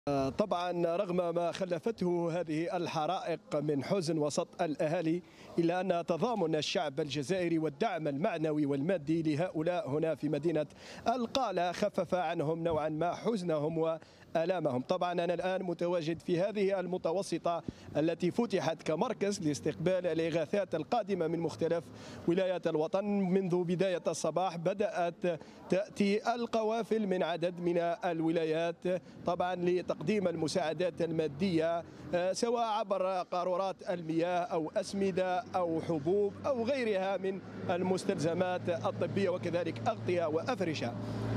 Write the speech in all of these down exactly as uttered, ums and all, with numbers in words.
طبعا رغم ما خلفته هذه الحرائق من حزن وسط الأهالي، إلا أن تضامن الشعب الجزائري والدعم المعنوي والمادي لهؤلاء هنا في مدينة القالة خفف عنهم نوعا ما حزنهم وآلامهم. طبعا أنا الآن متواجد في هذه المتوسطة التي فتحت كمركز لاستقبال الإغاثات القادمة من مختلف ولايات الوطن. منذ بداية الصباح بدأت تأتي القوافل من عدد من الولايات طبعا لتقديم المساعدات المادية، سواء عبر قارورات المياه أو أسمدة أو حبوب أو غيرها من المستلزمات الطبية، وكذلك أغطية وأفرشة.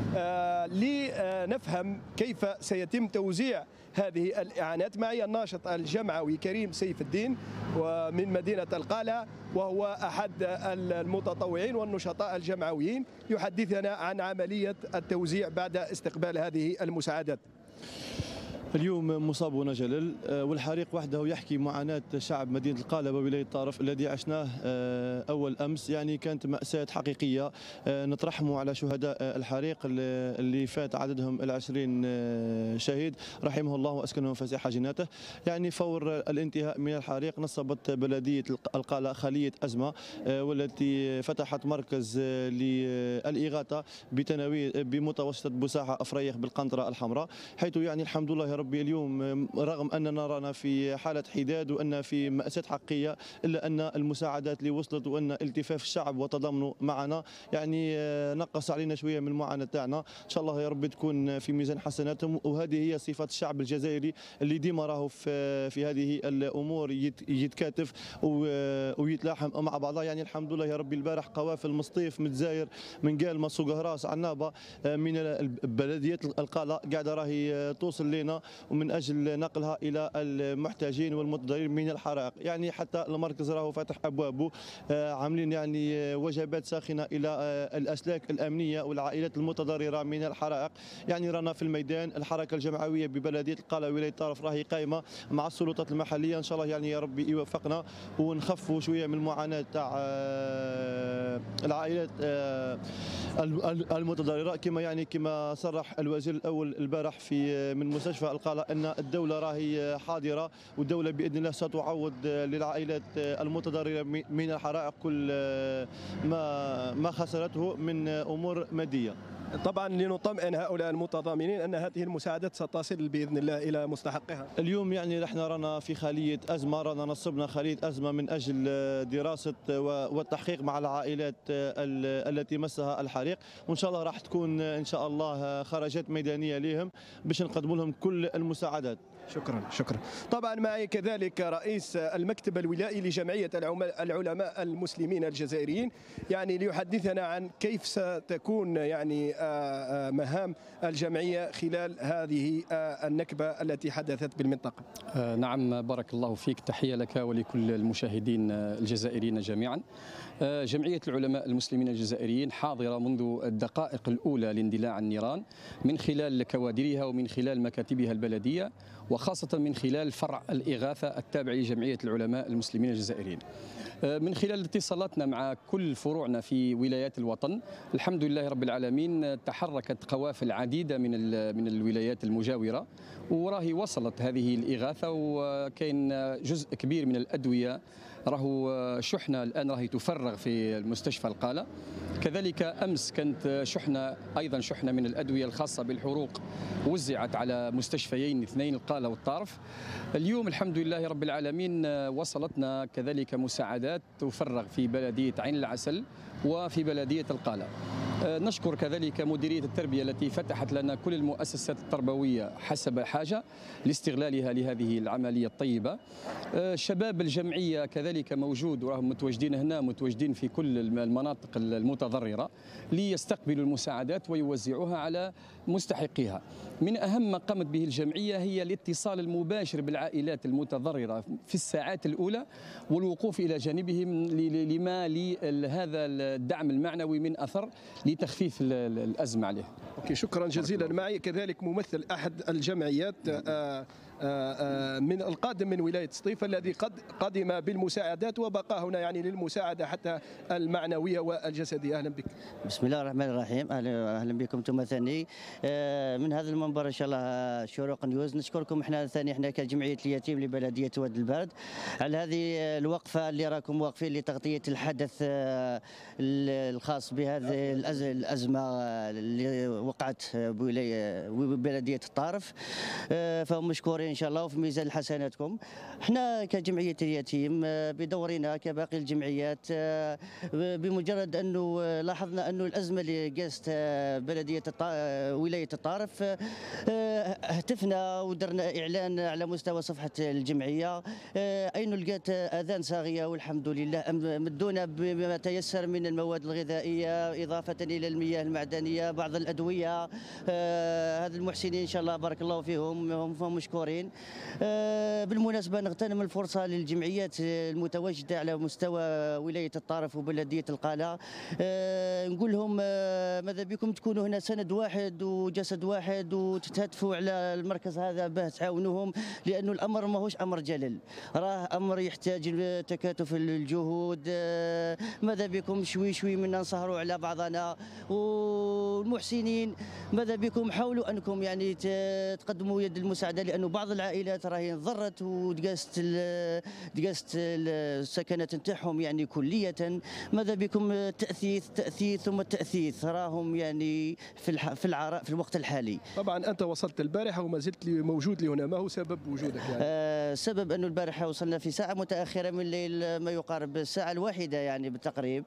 لنفهم كيف سيتم توزيع هذه الإعانات معي الناشط الجمعوي كريم سيف الدين ومن مدينة القالة، وهو أحد المتطوعين والنشطاء الجمعويين، يحدثنا عن عملية التوزيع بعد استقبال هذه المساعدات. اليوم مصابون جلل، والحريق وحده يحكي معاناة شعب مدينة القالة وولاية طارف الذي عشناه أول أمس. يعني كانت مأساة حقيقية، نترحموا على شهداء الحريق اللي فات عددهم العشرين شهيد رحمه الله وأسكنه فسيح جناته. يعني فور الانتهاء من الحريق نصبت بلدية القالة خلية أزمة، والتي فتحت مركز للإغاثة بتناوي بمتوسطة بوساحة أفريخ بالقنطرة الحمراء، حيث يعني الحمد لله ربي اليوم رغم أننا رانا في حالة حداد وأن في مأساة حقيقية، إلا أن المساعدات اللي وصلت وأن التفاف الشعب وتضامنه معنا يعني نقص علينا شوية من المعاناة تاعنا. إن شاء الله يا رب تكون في ميزان حسناتهم، وهذه هي صفة الشعب الجزائري اللي ديما راهو في في هذه الأمور يتكاتف ويتلاحم مع بعضها. يعني الحمد لله يا ربي البارح قوافل مصطيف متزاير من قالمة سوق هراس عنابة من بلديات القالة قاعدة راهي توصل لنا ومن أجل نقلها إلى المحتاجين والمتضررين من الحرائق. يعني حتى المركز راهو فاتح أبوابه، عاملين يعني وجبات ساخنة إلى الأسلاك الأمنية والعائلات المتضررة من الحرائق. يعني رانا في الميدان، الحركة الجمعوية ببلدية القالة ولاية طارف راهي قائمة مع السلطات المحلية. إن شاء الله يعني يا ربي يوفقنا ونخفوا شوية من المعاناة تاع العائلات المتضررة، كما يعني كما صرح الوزير الأول البارح في من مستشفى القالة أن الدولة راهي حاضرة، والدولة بإذن الله ستعوض للعائلات المتضررة من الحرائق كل ما ما خسرته من أمور مادية. طبعا لنطمئن هؤلاء المتضامنين أن هذه المساعدات ستصل بإذن الله إلى مستحقها. اليوم يعني نحن رانا في خلية أزمة، رانا نصبنا خلية أزمة من أجل دراسة والتحقيق مع العائلات التي مسها الحريق، وإن شاء الله راح تكون إن شاء الله خرجات ميدانية لهم باش نقدم لهم كل المساعدات. شكرا شكرا. طبعا معي كذلك رئيس المكتب الولائي لجمعية العلماء المسلمين الجزائريين، يعني ليحدثنا عن كيف ستكون يعني مهام الجمعية خلال هذه النكبة التي حدثت بالمنطقة. نعم، بارك الله فيك، تحية لك ولكل المشاهدين الجزائريين جميعا. جمعية العلماء المسلمين الجزائريين حاضرة منذ الدقائق الأولى لاندلاع النيران من خلال كوادرها ومن خلال مكاتبها البلدية، وخاصة من خلال فرع الإغاثة التابع لجمعية العلماء المسلمين الجزائريين. من خلال اتصالاتنا مع كل فروعنا في ولايات الوطن، الحمد لله رب العالمين تحركت قوافل عديدة من من الولايات المجاورة، وراهي وصلت هذه الإغاثة، وكاين جزء كبير من الأدوية راهو شحنة الآن راهي تفرغ في المستشفى القالة. كذلك أمس كانت شحنة أيضا شحنة من الأدوية الخاصة بالحروق وزعت على مستشفيين اثنين القالة والطارف. اليوم الحمد لله رب العالمين وصلتنا كذلك مساعدات تفرغ في بلدية عين العسل وفي بلدية القالة. نشكر كذلك مديرية التربية التي فتحت لنا كل المؤسسات التربوية حسب حاجة لاستغلالها لهذه العملية الطيبة. شباب الجمعية كذلك موجود وراهم متواجدين هنا، متواجدين في كل المناطق المتضررة ليستقبلوا المساعدات ويوزعوها على مستحقيها. من أهم ما قامت به الجمعية هي الاتصال المباشر بالعائلات المتضررة في الساعات الأولى والوقوف إلى جانبهم لما لهذا الدعم المعنوي من أثر لتخفيف الأزمة عليه. أوكي، شكرا جزيلا. معي كذلك ممثل أحد الجمعيات من القادم من ولاية سطيف الذي قد قدم بالمساعدات وبقى هنا يعني للمساعدة حتى المعنوية والجسدية. أهلا بك. بسم الله الرحمن الرحيم. اهلا اهلا بكم انتم ثاني من هذا المنبر ان شاء الله شروق نيوز. نشكركم احنا ثاني احنا كجمعيه اليتيم لبلديه واد البرد على هذه الوقفه اللي راكم واقفين لتغطيه الحدث الخاص بهذه الازمه اللي وقعت ببلديه الطارف، فهم مشكورين ان شاء الله وفي ميزان حسناتكم. احنا كجمعيه اليتيم بدورنا كباقي الجمعيات بمجرد انه لاحظنا انه الازمه اللي قاست بلديه ولايه الطارف هتفنا ودرنا اعلان على مستوى صفحه الجمعيه، اين لقيت اذان صاغيه والحمد لله مدونا بما تيسر من المواد الغذائيه اضافه الى المياه المعدنيه بعض الادويه. هذا المحسنين ان شاء الله بارك الله فيهم هم مشكورين. بالمناسبه نغتنم الفرصه للجمعيات المتواجده على مستوى ولايه الطارف وبلديه القاله، نقول لهم ماذا بكم تكونوا هنا سند واحد وجسد واحد وتتهتفوا على المركز هذا باه تعاونوهم، لانه الامر ماهوش امر جلل، راه امر يحتاج تكاتف الجهود. ماذا بكم شوي شوي منا نسهروا على بعضنا، والمحسنين ماذا بكم حاولوا انكم يعني تقدموا يد المساعده، لانه بعض العائلات راهي انضرت ودقست دقست السكنات نتاعهم يعني كليه. ماذا بكم التاثيث تاثيث ثم التاثيث راهم يعني في في العراء في الوقت الحالي. طبعا انت وصلت البارحه وما زلت موجود لي هنا، ما هو سبب وجودك يعني؟ آه سبب انه البارحه وصلنا في ساعه متاخره من الليل، ما يقارب الساعه الواحده يعني بالتقريب.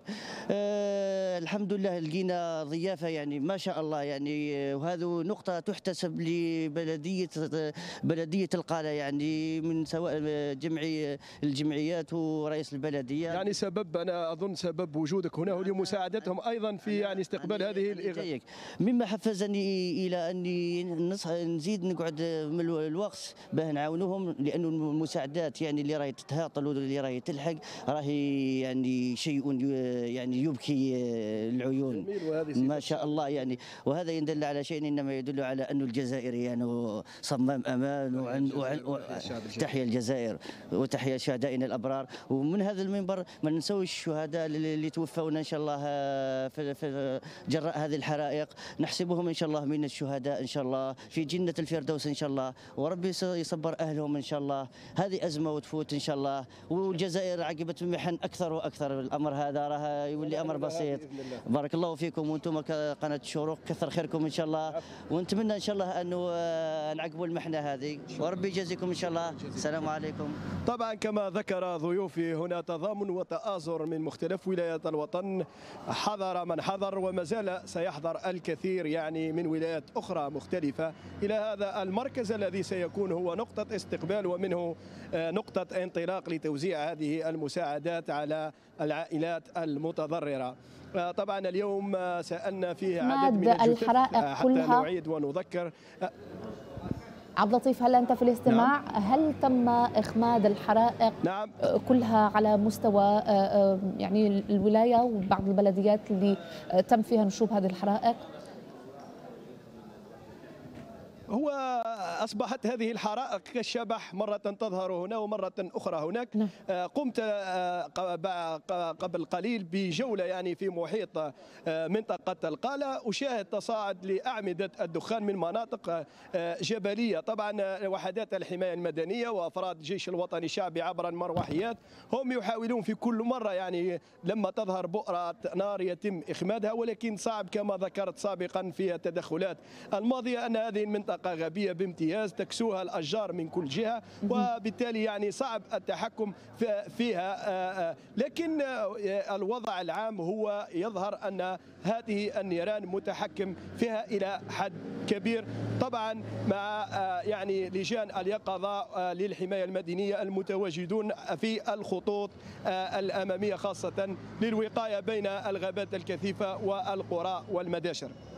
آه الحمد لله لقينا ضيافه يعني ما شاء الله يعني، وهذه نقطه تحتسب لبلديه بلديه القاله يعني من سواء جمعي الجمعيات ورئيس البلديه. يعني سبب انا اظن سبب وجودك هنا هو لمساعدتهم ايضا في يعني استقبال هذه الإغاثة. مما حفزني الى اني نزيد نقعد من الوقت باه نعاونوهم، لانه المساعدات يعني اللي راهي تتهاطل واللي راهي تلحق راهي يعني شيء يعني يبكي العيون ما شاء الله يعني. وهذا يدل على شيء انما يدل على انه الجزائري يعني صمام امان وعن, وعن, وعن تحيا الجزائر وتحيا شهدائنا الابرار. ومن هذا المنبر ما ننسوش الشهداء اللي توفونا ان شاء الله في, في جراء هذه الحرائق، نحسبهم ان شاء الله من الشهداء ان شاء الله في جنة الفردوس ان شاء الله، وربي يصبر اهلهم ان شاء الله. هذه ازمه وتفوت ان شاء الله، والجزائر عقبت المحن اكثر واكثر. الامر هذا راه يولي امر بسيط. بارك الله فيكم وانتم كقناه الشروق كثر خيركم ان شاء الله، ونتمنى ان شاء الله انه نعقبوا المحنه هذه وربي يجازيكم ان شاء الله. السلام عليكم. طبعا كما ذكر ضيوفي هنا تضامن وتآزر من مختلف ولايات الوطن، حضر من حضر وما زال سيحضر الكثير يعني من ولايات أخرى مختلفة إلى هذا المركز الذي سيكون هو نقطة استقبال ومنه نقطة انطلاق لتوزيع هذه المساعدات على العائلات المتضررة. طبعا اليوم سألنا فيه عدد من الجثث حتى نعيد ونذكر. عبد اللطيف، هل أنت في الاستماع؟ نعم. هل تم إخماد الحرائق نعم. كلها على مستوى يعني الولاية وبعض البلديات اللي تم فيها نشوب هذه الحرائق؟ هو أصبحت هذه الحرائق كالشبح، مرة تظهر هنا ومرة أخرى هناك. نعم. قمت قبل قليل بجولة يعني في محيط منطقة القالة، أشاهد تصاعد لأعمدة الدخان من مناطق جبلية. طبعا وحدات الحماية المدنية وأفراد الجيش الوطني الشعبي عبر المروحيات هم يحاولون في كل مرة يعني لما تظهر بؤرة نار يتم إخمادها، ولكن صعب كما ذكرت سابقا في التدخلات الماضية أن هذه المنطقة غابية بامتياز تكسوها الأشجار من كل جهة، وبالتالي يعني صعب التحكم فيها. لكن الوضع العام هو يظهر أن هذه النيران متحكم فيها إلى حد كبير، طبعا مع يعني لجان اليقظة للحماية المدنية المتواجدون في الخطوط الأمامية خاصة للوقاية بين الغابات الكثيفة والقرى والمداشر.